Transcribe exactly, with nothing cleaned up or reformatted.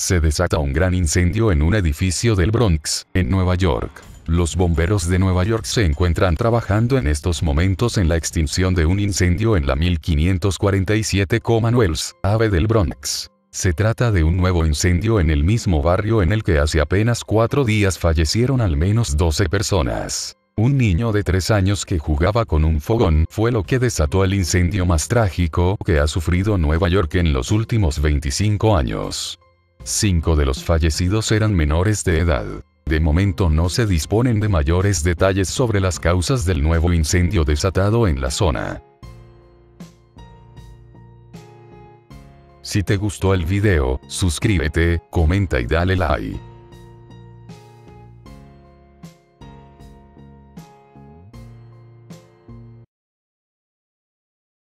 Se desata un gran incendio en un edificio del Bronx, en Nueva York. Los bomberos de Nueva York se encuentran trabajando en estos momentos en la extinción de un incendio en la mil quinientos cuarenta y siete Commonwealth Ave del Bronx. Se trata de un nuevo incendio en el mismo barrio en el que hace apenas cuatro días fallecieron al menos doce personas. Un niño de tres años que jugaba con un fogón fue lo que desató el incendio más trágico que ha sufrido Nueva York en los últimos veinticinco años. Cinco de los fallecidos eran menores de edad. De momento no se disponen de mayores detalles sobre las causas del nuevo incendio desatado en la zona. Si te gustó el video, suscríbete, comenta y dale like.